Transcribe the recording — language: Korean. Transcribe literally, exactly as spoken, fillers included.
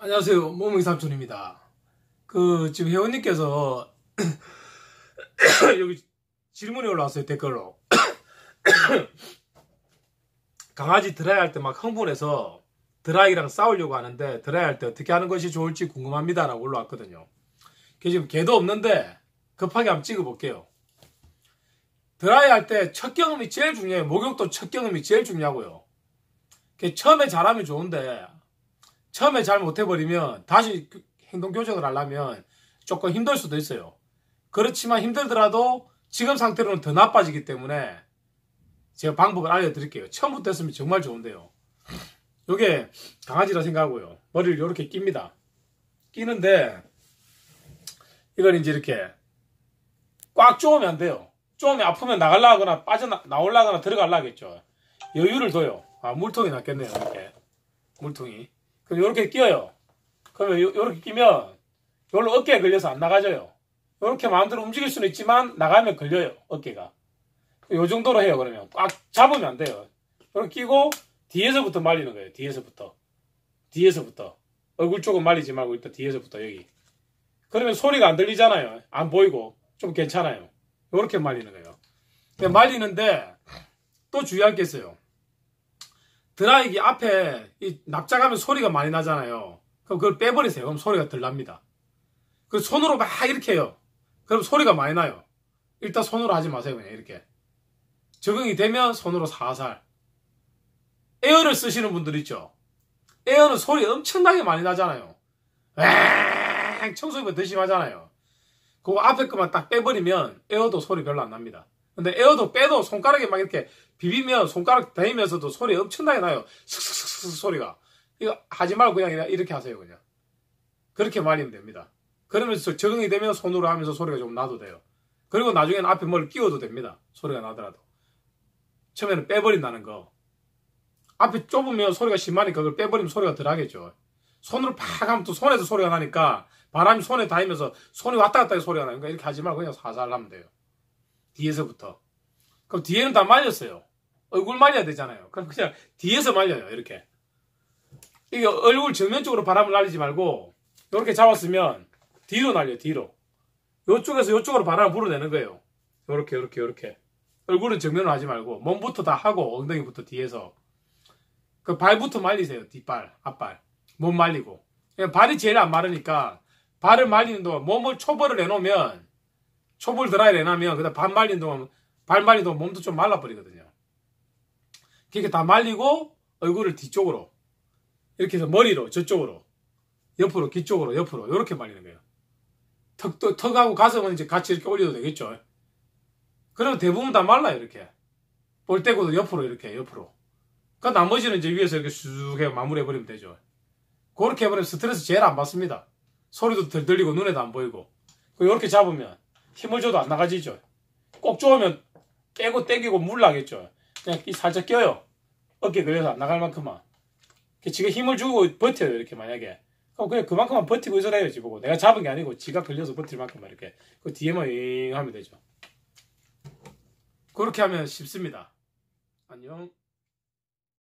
안녕하세요. 모모이 삼촌입니다. 그, 지금 회원님께서 여기 질문이 올라왔어요. 댓글로. 강아지 드라이 할 때 막 흥분해서 드라이랑 싸우려고 하는데 드라이 할 때 어떻게 하는 것이 좋을지 궁금합니다. 라고 올라왔거든요. 지금 개도 없는데 급하게 한번 찍어볼게요. 드라이 할 때 첫 경험이 제일 중요해요. 목욕도 첫 경험이 제일 중요하고요. 처음에 잘하면 좋은데 처음에 잘 못해버리면 다시 행동 교정을 하려면 조금 힘들 수도 있어요. 그렇지만 힘들더라도 지금 상태로는 더 나빠지기 때문에 제가 방법을 알려드릴게요. 처음부터 했으면 정말 좋은데요. 요게 강아지라 생각하고요. 머리를 이렇게 낍니다. 끼는데 이걸 이제 이렇게 꽉 조으면 안 돼요. 조으면 아프면 나가려 하거나 빠져 나오려거나 들어가려 하겠죠. 여유를 둬요. 아, 물통이 낫겠네요. 이렇게 물통이. 그럼 요렇게 끼어요. 그러면 요, 요렇게 끼면 요걸로 어깨에 걸려서 안 나가져요. 요렇게 마음대로 움직일 수는 있지만 나가면 걸려요. 어깨가. 요 정도로 해요. 그러면 꽉 잡으면 안 돼요. 요렇게 끼고 뒤에서부터 말리는 거예요. 뒤에서부터. 뒤에서부터. 얼굴 쪽은 말리지 말고 일단 뒤에서부터 여기. 그러면 소리가 안 들리잖아요. 안 보이고 좀 괜찮아요. 요렇게 말리는 거예요. 말리는데 또 주의할 게 있어요. 드라이기 앞에 이 납작하면 소리가 많이 나잖아요. 그럼 그걸 빼버리세요. 그럼 소리가 덜 납니다. 그 손으로 막 이렇게 해요. 그럼 소리가 많이 나요. 일단 손으로 하지 마세요. 그냥 이렇게. 적응이 되면 손으로 살살. 에어를 쓰시는 분들 있죠. 에어는 소리 엄청나게 많이 나잖아요. 엥 청소기보다 더 심하잖아요. 그거 앞에 것만 딱 빼버리면 에어도 소리 별로 안 납니다. 근데 에어도 빼도 손가락에 막 이렇게 비비면 손가락 다니면서도 소리 엄청나게 나요. 슥슥슥슥 소리가. 이거 하지 말고 그냥 이렇게 하세요. 그냥. 그렇게 말리면 됩니다. 그러면서 적응이 되면 손으로 하면서 소리가 좀 나도 돼요. 그리고 나중에는 앞에 뭘 끼워도 됩니다. 소리가 나더라도. 처음에는 빼버린다는 거. 앞에 좁으면 소리가 심하니까 그걸 빼버리면 소리가 덜 하겠죠. 손으로 팍 하면 또 손에서 소리가 나니까 바람이 손에 닿으면서 손이 왔다 갔다 소리가 나니까 이렇게 하지 말고 그냥 살살 하면 돼요. 뒤에서부터. 그럼 뒤에는 다 말렸어요. 얼굴 말려야 되잖아요. 그럼 그냥 뒤에서 말려요. 이렇게. 이게 얼굴 정면쪽으로 바람을 날리지 말고 이렇게 잡았으면 뒤로 날려요. 뒤로. 이쪽에서 이쪽으로 바람을 불어내는 거예요. 이렇게 이렇게 이렇게. 얼굴은 정면으로 하지 말고 몸부터 다 하고 엉덩이부터 뒤에서. 그 발부터 말리세요. 뒷발, 앞발. 몸 말리고. 발이 제일 안 마르니까 발을 말리는 동안 몸을 초벌을 해놓으면 초벌 드라이를 해놓으면 그다음 발 말리는 동안 발 말리는 동안 몸도 좀 말라버리거든요. 그렇게 다 말리고 얼굴을 뒤쪽으로 이렇게 해서 머리로 저쪽으로 옆으로 귀 쪽으로 옆으로 이렇게 말리는 거예요. 턱도 턱하고 가슴은 이제 같이 이렇게 올려도 되겠죠. 그러면 대부분 다 말라요. 이렇게 볼때고도 옆으로 이렇게 옆으로. 그 나머지는 이제 위에서 이렇게 쑥 해 마무리해버리면 되죠. 그렇게 해버리면 스트레스 제일 안 받습니다. 소리도 덜 들리고 눈에도 안 보이고. 이렇게 잡으면 힘을 줘도 안 나가지죠. 꼭 조으면 빼고 당기고 물나겠죠. 그냥 살짝 껴요. 어깨 걸려서 안 나갈 만큼만. 지가 힘을 주고 버텨요. 이렇게 만약에. 그럼 그냥 그만큼만 버티고 있어야지 보고. 내가 잡은 게 아니고 지가 걸려서 버틸 만큼만 이렇게. 그 뒤에만 윙 하면 되죠. 그렇게 하면 쉽습니다. 안녕.